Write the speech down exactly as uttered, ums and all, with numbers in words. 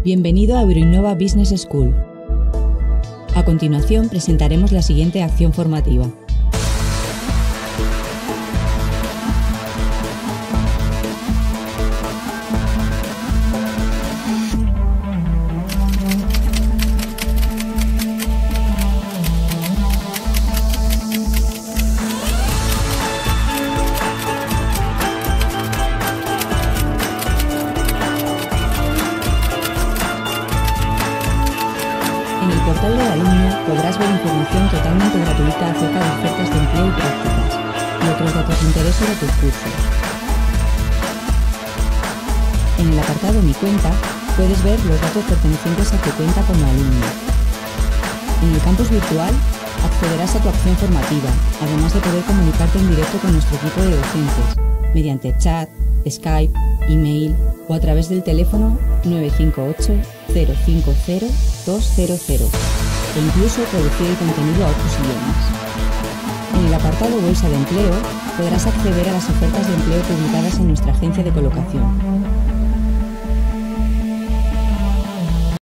Bienvenido a Euroinnova Business School. A continuación presentaremos la siguiente acción formativa. En el portal del alumno podrás ver información totalmente gratuita acerca de ofertas de empleo y prácticas y otros datos de interés sobre tus cursos. En el apartado Mi cuenta puedes ver los datos pertenecientes a tu cuenta como alumno. En el campus virtual accederás a tu acción formativa, además de poder comunicarte en directo con nuestro equipo de docentes, mediante chat, Skype, email o a través del teléfono nueve cinco ocho, cero cinco cero, dos cero cero e incluso traducir el contenido a otros idiomas. En el apartado Bolsa de Empleo podrás acceder a las ofertas de empleo publicadas en nuestra agencia de colocación.